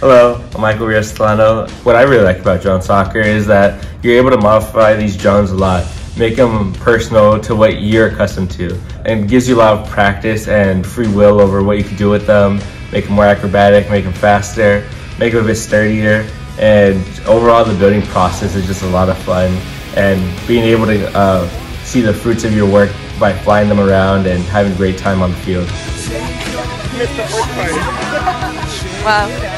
Hello, I'm Michael Rios-Tolano. What I really like about drone soccer is that you're able to modify these drones a lot, make them personal to what you're accustomed to, and gives you a lot of practice and free will over what you can do with them, make them more acrobatic, make them faster, make them a bit sturdier, and overall the building process is just a lot of fun, and being able to see the fruits of your work by flying them around and having a great time on the field. Wow.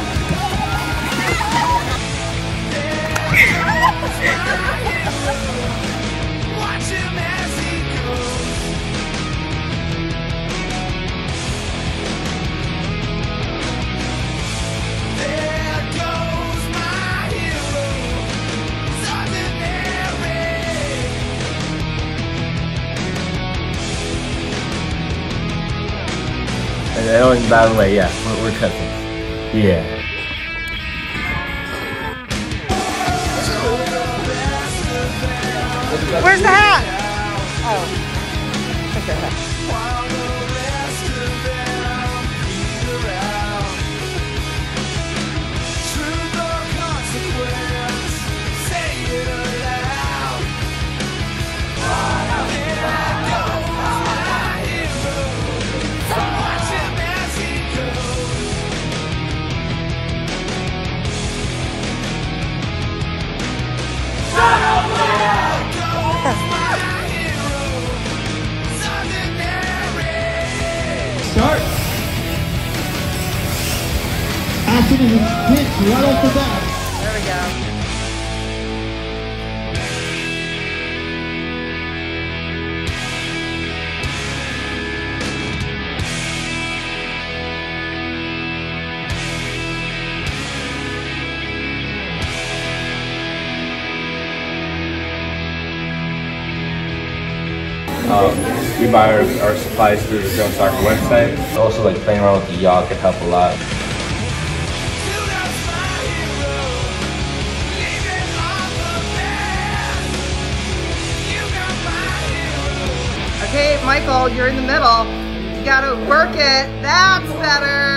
And by the way, yeah, we're cousins. Yeah. Where's the hat? Oh. Okay. Start. Action and hit right off the bat. There we go. We buy our supplies through the Drone Soccer website. Also, like playing around with the yacht can help a lot. Okay, Michael, you're in the middle. You gotta work it. That's better.